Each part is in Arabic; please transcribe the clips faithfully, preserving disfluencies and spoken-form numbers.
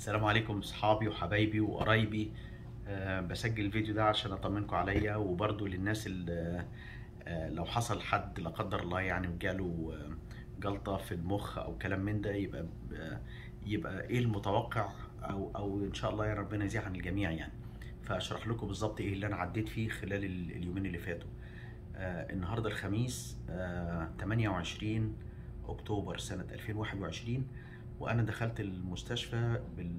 السلام عليكم اصحابي وحبايبي وقرايبي. أه بسجل الفيديو ده عشان اطمنكم عليا، وبرضو للناس اللي أه لو حصل حد لا قدر الله يعني وجاله أه جلطة في المخ او كلام من ده، يبقى أه يبقى ايه المتوقع، او او ان شاء الله يا ربنا يزيح عن الجميع يعني. فاشرح لكم بالظبط ايه اللي انا عديت فيه خلال اليومين اللي فاتوا. أه النهارده الخميس أه ثمانية وعشرين اكتوبر سنة ألفين وواحد وعشرين، وانا دخلت المستشفى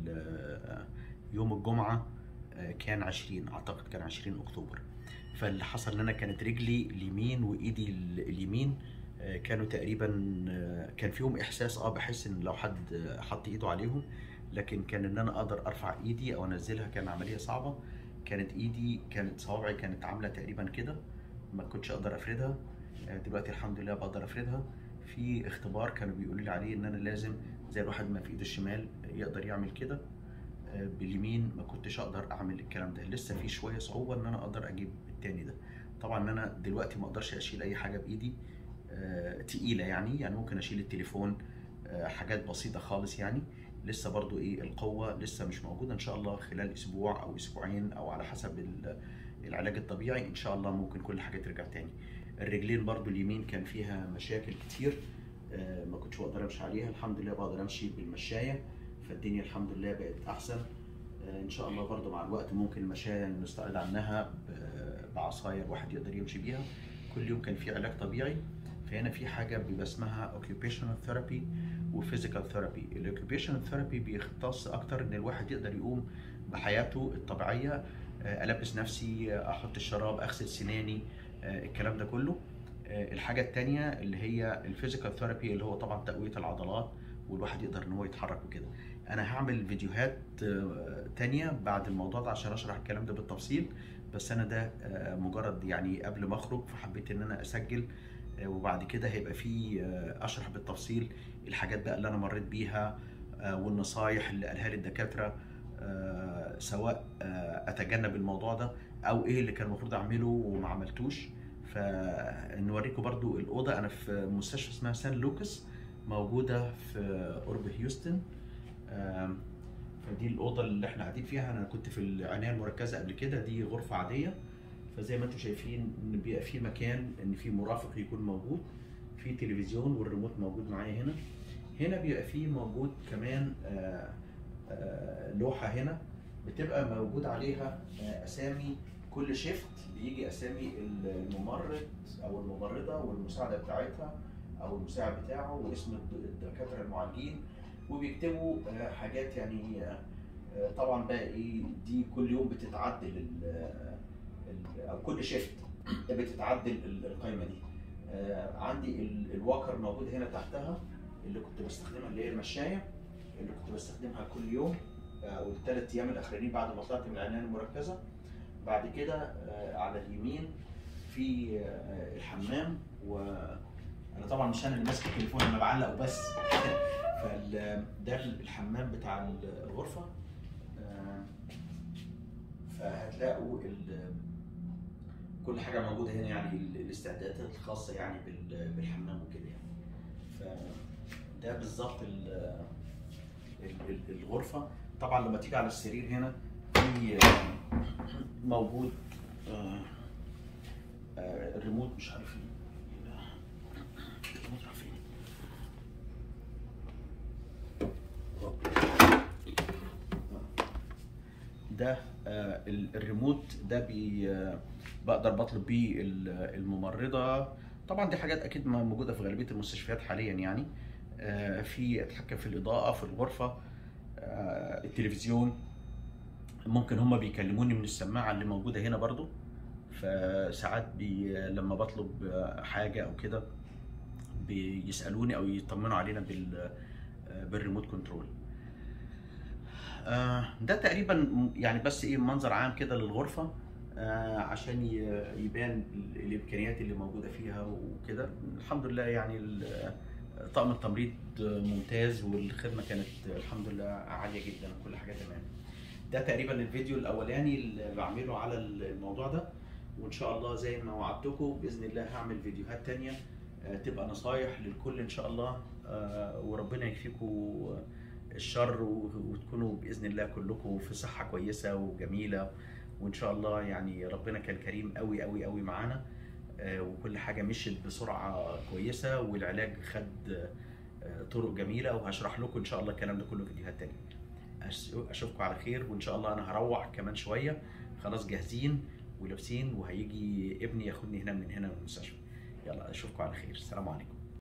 بال يوم الجمعة، كان عشرين اعتقد كان عشرين اكتوبر. فاللي حصل ان انا كانت رجلي اليمين وايدي اليمين كانوا تقريبا كان فيهم احساس، اه بحس ان لو حد حط ايده عليهم، لكن كان ان انا اقدر ارفع ايدي او انزلها كان عملية صعبة. كانت ايدي كانت صوابعي كانت عاملة تقريبا كده، ما كنتش اقدر افردها. دلوقتي الحمد لله بقدر افردها. في اختبار كانوا بيقولوا لي عليه ان انا لازم زي الواحد ما في ايده الشمال يقدر يعمل كده، باليمين ما كنتش اقدر اعمل الكلام ده. لسه في شويه صعوبه ان انا اقدر اجيب التاني ده. طبعا انا دلوقتي ما اقدرش اشيل اي حاجه بايدي أه تقيله، يعني يعني ممكن اشيل التليفون، أه حاجات بسيطه خالص يعني. لسه برضو ايه القوه لسه مش موجوده. ان شاء الله خلال اسبوع او اسبوعين او على حسب العلاج الطبيعي ان شاء الله ممكن كل حاجه ترجع تاني. الرجلين برضو اليمين كان فيها مشاكل كتير، أه ما كنتش بقدر امشي عليها. الحمد لله بقدر امشي بالمشايه، فالدنيا الحمد لله بقت احسن. ان شاء الله برضو مع الوقت ممكن المشاية نستعيد عنها بعصاية الواحد يقدر يمشي بيها. كل يوم كان في علاج طبيعي. فهنا في حاجة بيبقى اسمها occupational therapy و physical therapy. ال occupational therapy بيختص اكتر ان الواحد يقدر يقوم بحياته الطبيعية، البس نفسي، احط الشراب، اغسل سناني، الكلام ده كله. الحاجة التانية اللي هي الفيزيكال ثيرابي، اللي هو طبعا تقوية العضلات والواحد يقدر ان هو يتحرك وكده. انا هعمل فيديوهات تانية بعد الموضوع ده عشان اشرح الكلام ده بالتفصيل، بس انا ده مجرد يعني قبل ما اخرج فحبيت ان انا اسجل، وبعد كده هيبقى في اشرح بالتفصيل الحاجات بقى اللي انا مريت بيها والنصايح اللي قالها لي الدكاترة، سواء اتجنب الموضوع ده او ايه اللي كان المفروض اعمله وما عملتوش. فنوريكم برضو الأوضة. أنا في مستشفى اسمها سان لوكاس، موجودة في قرب هيوستن. فدي الأوضة اللي احنا قاعدين فيها. أنا كنت في العناية المركزة قبل كده، دي غرفة عادية. فزي ما انتم شايفين إن بيبقى في مكان إن في مرافق يكون موجود، في تلفزيون والريموت موجود معايا هنا. هنا بيبقى في موجود كمان لوحة هنا بتبقى موجود عليها أسامي كل شيفت، بيجي اسامي الممرض او الممرضه والمساعده بتاعتها او المساعد بتاعه واسم الدكاتره المعالجين، وبيكتبوا حاجات يعني. طبعا بقى ايه دي كل يوم بتتعدل او كل شيفت بتتعدل القائمه دي. عندي الواكر موجود هنا تحتها اللي كنت بستخدمها، اللي هي المشايه اللي كنت بستخدمها كل يوم او الثلاث ايام الاخرانيين بعد ما طلعت من العنايه المركزه. بعد كده على اليمين في الحمام، وانا طبعا مش انا اللي ماسك التليفون، انا بعلق وبس. فده الحمام بتاع الغرفه. فهتلاقوا كل حاجه موجوده هنا، يعني الاستعدادات الخاصه يعني بالحمام وكده يعني. فده بالظبط الغرفه. طبعا لما تيجي على السرير هنا في موجود آه آه الريموت، مش عارف الريموت راح فين. ده آه الريموت ده بي آه بقدر بطلب بيه الممرضه. طبعا دي حاجات اكيد موجوده في غالبيه المستشفيات حاليا يعني. آه في اتحكم في الاضاءه في الغرفه. آه التلفزيون ممكن هما بيكلموني من السماعة اللي موجودة هنا برضو. فساعات بي لما بطلب حاجة أو كده بيسألوني أو يطمنوا علينا بال بالريموت كنترول. ده تقريبا يعني بس إيه منظر عام كده للغرفة عشان يبان الإمكانيات اللي موجودة فيها وكده. الحمد لله يعني طاقم التمريض ممتاز، والخدمة كانت الحمد لله عالية جدا وكل حاجة تمام. ده تقريبا الفيديو الاولاني اللي بعمله على الموضوع ده، وان شاء الله زي ما وعدتكم باذن الله هعمل فيديوهات تانية تبقى نصايح للكل ان شاء الله. وربنا يكفيكم الشر، وتكونوا باذن الله كلكم في صحه كويسه وجميله، وان شاء الله يعني ربنا كان كريم قوي قوي قوي معانا، وكل حاجه مشيت بسرعه كويسه، والعلاج خد طرق جميله، وهشرح لكم ان شاء الله الكلام ده كله في فيديوهات تانية. اشوفكم على خير، وان شاء الله انا هروح كمان شويه، خلاص جاهزين ولابسين، وهيجي ابني ياخدني هنا من هنا من المستشفى. يلا اشوفكم على خير، السلام عليكم.